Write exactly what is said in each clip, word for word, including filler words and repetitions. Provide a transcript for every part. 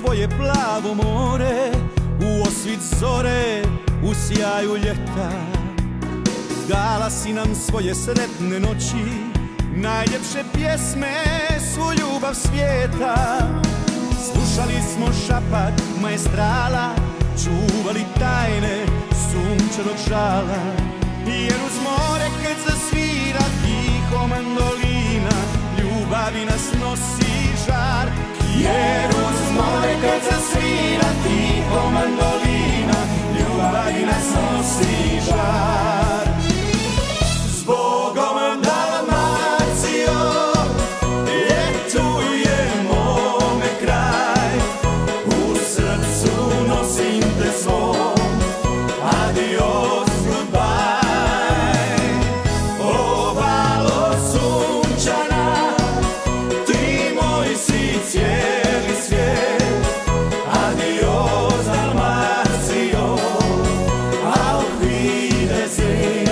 tvoje plavo more, u osvit zore, u sjaju ljeta. Dala si nam svoje sretne noći, najljepše pjesme, svu ljubav svijeta. Slušali smo šapat maestrala, čuvali tajne sunčanog žala. Jer uz more kad zasvira tiho mandolina, ljubavi nas nosi žar. Jer uz more kad zasvira tiho mandolina, ljubavi nas nosi žar. Zbogom Dalmacijo, ljetujemo me kraj, u srcu nosim te svom, adios, goodbye. Obalo sunčana, ti moj si cijeli svijet, adios Dalmacijo, auf Wiedersehen.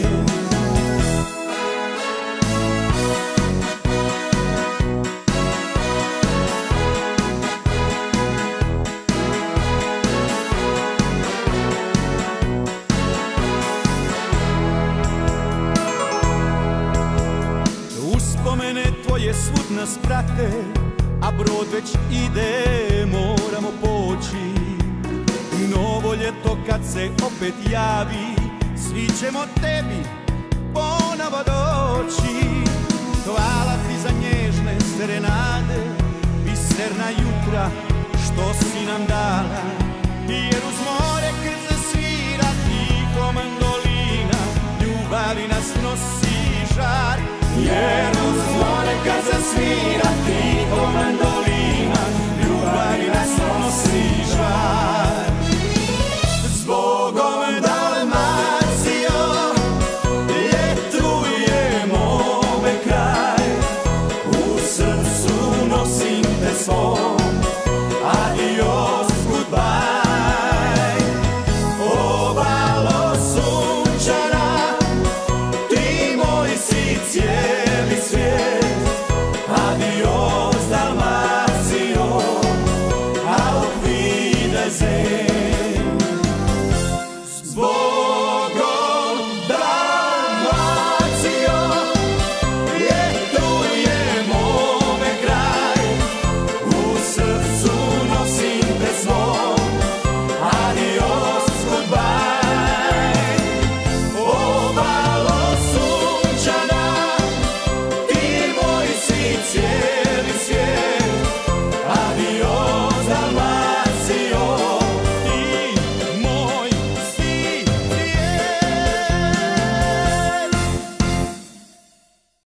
Uspomene tvoje svud nas prate, a brod već ide, moramo poći. Novo ljeto kad se opet javi, svi ćemo tebi ponovo doći. Hvala ti za nježne serenade, biserna jutra što si nam dala. Jer uz more kad zasvira tiho mandolina, ljubavi nas nosi žar. Jer uz more kad zasvira